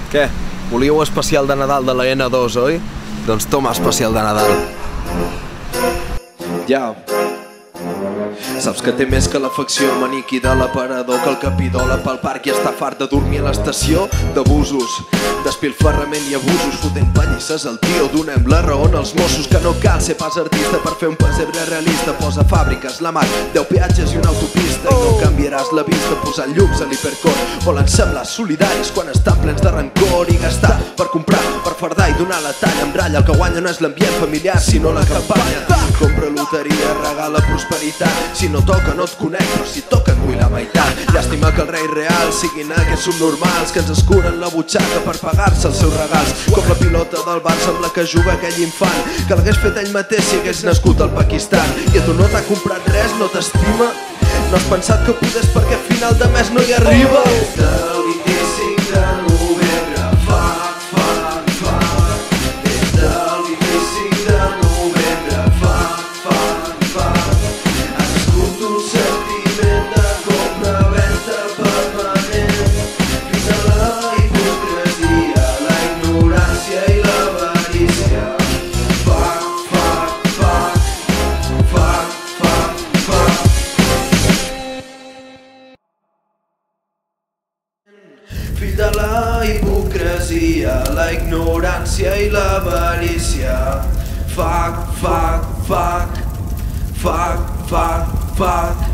Què? Volíeu especial de Nadal de la N2, oi? Doncs toma especial de Nadal. Ja. Saps que té més que l'afecció maniqui de l'aparador, que el capidola pel parc i està fart de dormir a l'estació, d'abusos, despilfarrament i abusos, fotent pallisses al tio, donem la raó als Mossos, que no cal ser pas artista per fer un pessebre realista. Posa fàbriques, la mar, 10 peatges i una autopista, i no canviaràs la vista posant llums a l'hipercor. Volen semblar solidaris quan estan plens de rancor i gastar per comprar, per fardar i donar la talla amb ratlla. El que guanya no és l'ambient familiar sinó la campanya. Compra loteria, regala prosperitat, si no toca no et conec, però si toca et vull la meitat. Llàstima que el rei real siguin aquests subnormals que ens escuren la butxaca per pagar-se els seus regals, com la pilota del Barça amb la que juga aquell infant, que l'hagués fet ell mateix si hagués nascut al Pakistan. I a tu no t'ha comprat res, no t'estima, no has pensat que podes perquè a final de mes no hi arriba. Del 25 de novembre, fuck, fuck, fuck. Des del 25 de novembre, fuck, fuck, fuck. Ha nascut un sentiment de compra-venta permanent, fins a la hipocresia, la ignorància i l'avarícia. Fuck, fuck, fuck, fuck, fuck, fuck. Fill de la hipocresia, la ignorància i l'avarícia. Fuck, fuck, fuck, fuck, fuck, fuck.